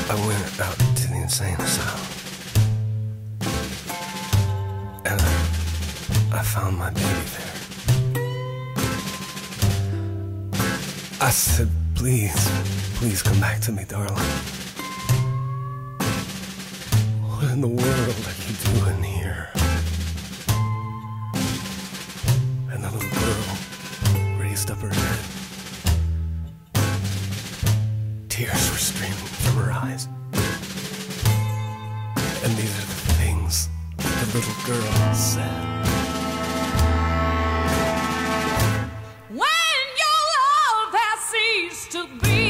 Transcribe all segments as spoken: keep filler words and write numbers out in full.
I went out to the insane asylum, and I, I found my baby there. I said, please, please come back to me, darling. What in the world are you doing here? And the little girl raised up her head. Tears were streaming from her eyes. And these are the things the little girl said. When your love has ceased to be,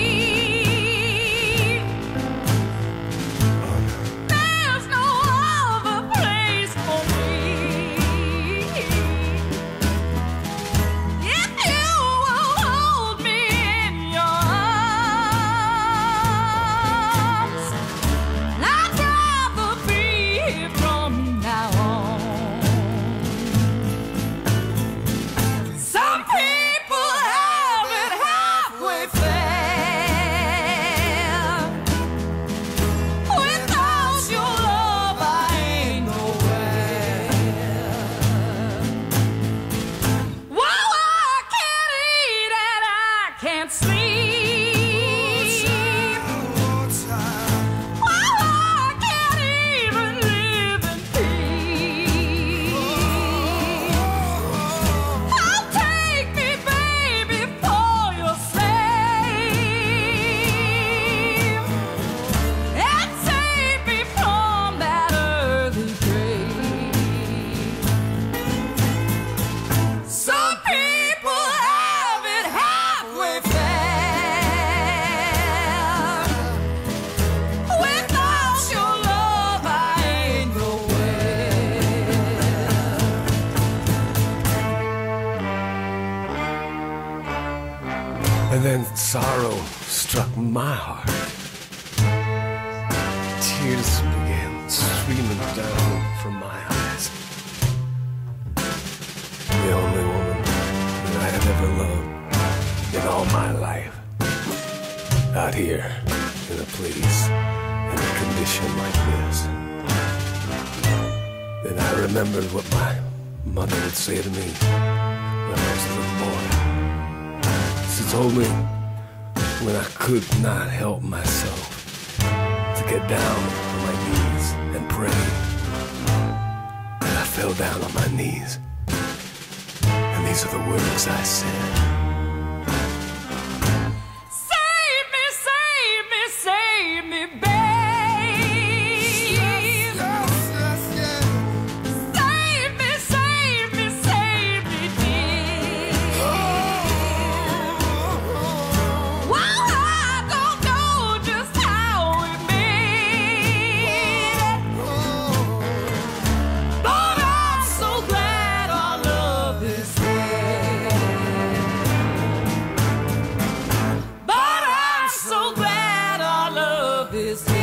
there's no other place for me. If you will hold me in your arms, I'd rather be here from now on. Some people have it halfway fair. Without your love, I ain't nowhere. Well, I can't eat and I can't sleep. Well, I can't even live in peace. Oh, take me, baby, for your slave, and save me from that earthly grave. Some people have it halfway fair. Without your love, I ain't nowhere. And then sorrow struck my heart. Tears began streaming down from my eyes. The only woman that I had ever loved in all my life. Out here, in a place, in a condition like this. Then I remembered what my mother would say to me when I was a little boy. She told me when I could not help myself to get down on my knees and pray. And I fell down on my knees. And these are the words I said. Save me, save me, save me, babe. Save me, save me, save me, dear. Well, I don't know just how we made it, but I'm so glad our love is here. But I'm so glad our love is here.